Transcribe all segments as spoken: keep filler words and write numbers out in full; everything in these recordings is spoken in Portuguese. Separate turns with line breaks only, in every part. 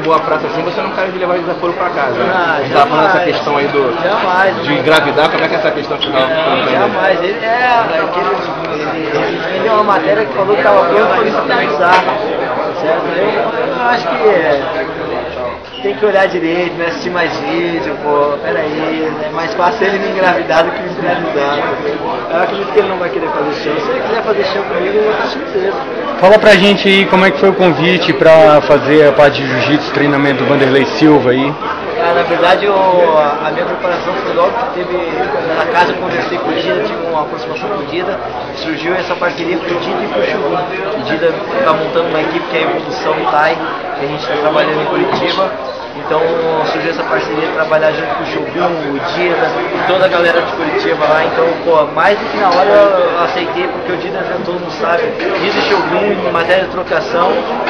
boa prata assim, você não quer levar desaforo pra casa.
Ah,
a gente tava falando essa questão aí do,
jamais,
de engravidar, como é que é essa questão que você tava falando?
Jamais, ele é, aquele, ele, ele vendeu uma matéria que falou que estava pronto para ele finalizar, certo? Eu, eu acho que é, tem que olhar direito, né? Assistir mais vídeo, pô, peraí, é mais fácil ele me engravidar do que me finalizar. Eu acredito que ele não vai querer fazer show. Se ele quiser fazer show comigo, eu vou estar surpreso.
Fala pra gente aí como é que foi o convite pra fazer a parte de jiu-jitsu, treinamento do Vanderlei Silva aí.
Ah, na verdade, eu, a minha preparação foi logo que teve, na casa eu conversei com o Dida, tive uma aproximação com o Dida, surgiu essa parceria com o Dida e com o Shogun. O Dida está montando uma equipe que é a Evolução Thai, que a gente está trabalhando em Curitiba. Então surgiu essa parceria de trabalhar junto com o Shogun, o Dida, toda a galera de Curitiba lá. Então, pô, mais do que na hora eu aceitei, porque o Dida, todo mundo sabe, Dida e Shogun em matéria de trocação,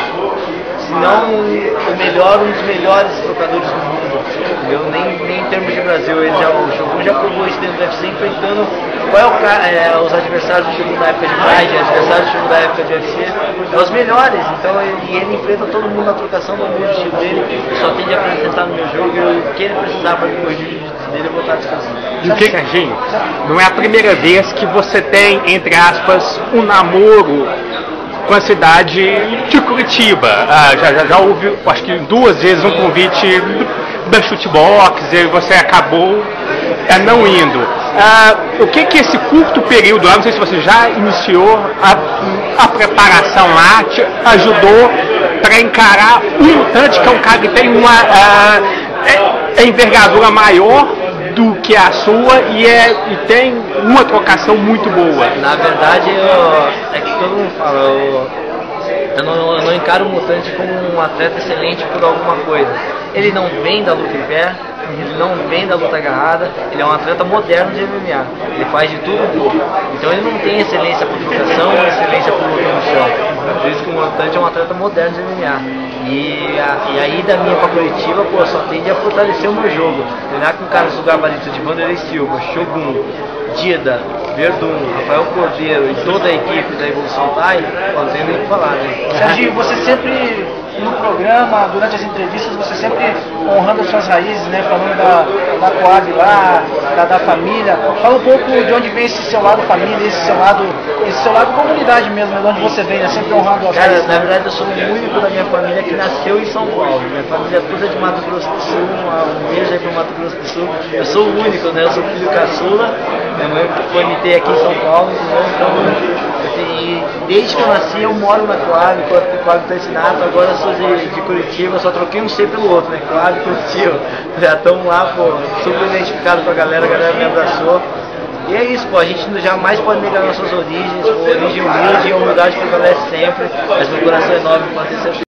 se não o melhor, um dos melhores trocadores do mundo, entendeu? Nem, nem em termos de Brasil, ele já, o Shogun já provou isso dentro do U F C, enfrentando qual é o, é, os adversários do Shogun da época de Pride, os adversários do Shogun da época de U F C, é os melhores, então ele, ele enfrenta todo mundo na trocação do mundo, estilo dele, só tem de apresentar no meu jogo, e o que ele precisar para me corrigir o jiu-jitsu dele, eu vou estar descansando.
E o que, Serginho, não é a primeira vez que você tem, entre aspas, um namoro com a cidade de Curitiba. Ah, já, já, já houve, acho que duas vezes, um convite da Chutebox e você acabou é, não indo. Ah, o que que esse curto período lá, não sei se você já iniciou a, a preparação lá, te ajudou para encarar o lutante, que é um cara que tem uma ah, é, é envergadura maior do que a sua e, é, e tem uma trocação muito boa.
Na verdade, eu, é que todo mundo fala, eu, eu, não, eu não encaro o Mutante como um atleta excelente por alguma coisa. Ele não vem da luta em pé, ele não vem da luta agarrada, ele é um atleta moderno de M M A, ele faz de tudo um pouco. Então ele não tem excelência por trocação, excelência por luta no chão. Por isso que o Mutante é um atleta moderno de M M A. E a, e a ida minha pra Curitiba, pô, só tende a fortalecer o meu jogo. Treinar com caras do gabarito de Vanderlei Silva, Shogun, Dida, Verdun, Rafael Cordeiro e toda a equipe da Evolução Thai, não tem nem o que falar, né?
Serginho, você sempre no programa, durante as entrevistas, você sempre honrando as suas raízes, né? Falando da, da Coab lá, da, da família. Fala um pouco de onde vem esse seu lado família, esse seu lado, esse seu lado comunidade mesmo, de onde você vem, né? Sempre honrando as
Cara,
raízes.
na verdade eu sou o único da minha família que nasceu em São Paulo. Minha família é toda de Mato Grosso do Sul, um beijo aí pro Mato Grosso do Sul. Eu sou o único, né? Eu sou filho caçula, minha mãe foi me ter aqui em São Paulo, entendeu? Então, e desde que eu nasci eu moro na Coab, Coab Tantinato, agora eu sou de, de Curitiba, só troquei um C pelo outro, né? Coab e Curitiba. Já estamos lá, pô, super identificado com a galera, a galera me abraçou. E é isso, pô, a gente jamais pode negar nossas origens, pô, origem humilde e a humildade prevalece sempre, mas meu coração é enorme para ter certeza.